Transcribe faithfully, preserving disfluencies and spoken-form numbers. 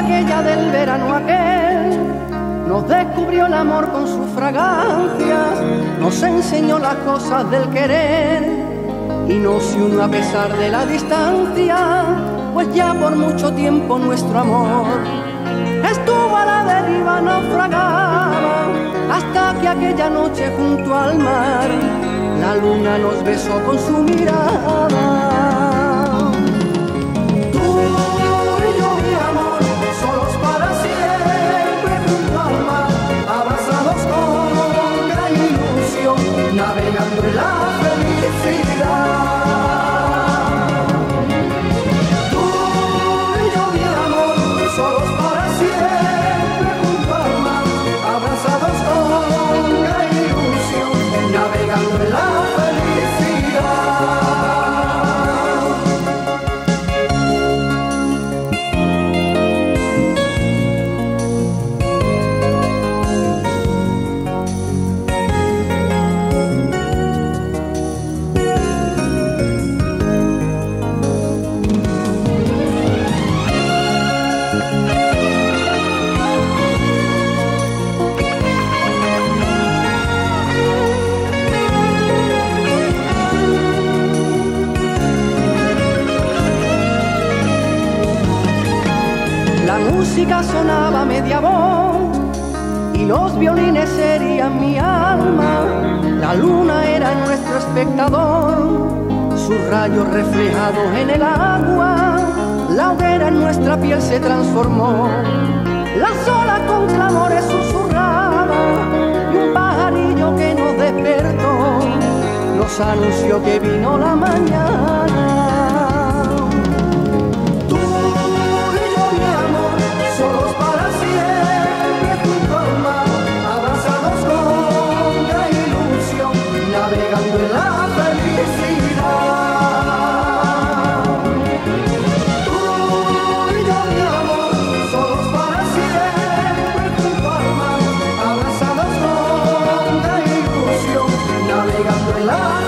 aquella del verano aquel, nos descubrió el amor con sus fragancias, nos enseñó las cosas del querer y nos unió a pesar de la distancia, pues ya por mucho tiempo nuestro amor estuvo a la deriva, naufragaba, hasta que aquella noche junto al mar la luna nos besó con su mirada. Navegando en la felicidad, tú y yo, mi amor, solos para siempre junto al mar, abrazados con gran ilusión, navegando en la La música sonaba a media voz y los violines serían mi alma. La luna era nuestro espectador, sus rayos reflejados en el agua. La hoguera en nuestra piel se transformó, las olas con clamores susurraban y un pajarillo que nos despertó nos anunció que vino la mañana. Navegando en la felicidad, tú y yo, mi amor, solos para siempre junto al mar, abrazados con gran ilusión, navegando en la